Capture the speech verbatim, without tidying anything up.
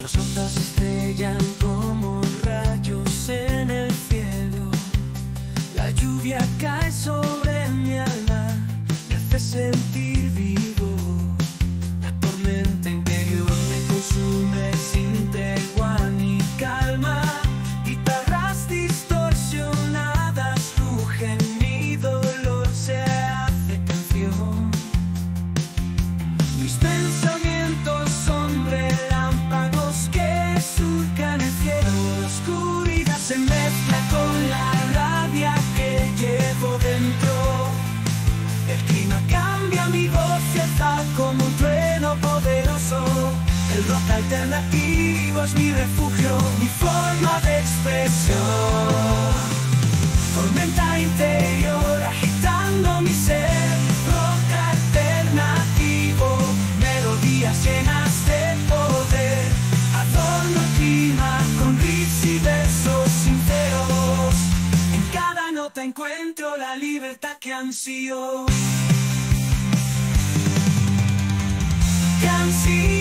Las notas estrellan como rayos en el cielo. La lluvia cae sobre mi alma, me hace sentir vivo. La tormenta interior me consume sin tregua ni calma. Guitarras distorsionadas rugen, mi dolor se hace canción. Mis pensamientos son relámpagos que surcan el cielo. La oscuridad se mezcla con la rabia que llevo dentro. El clima cambia, mi voz se alza como un trueno poderoso. El rock alternativo es mi refugio, mi forma de expresión. Tormenta interior agitando mi ser. Rock alternativo, melodías llenas de poder. Adorno el clima con riffs y versos sinceros. En cada nota encuentro la libertad que ansío. Que ansío.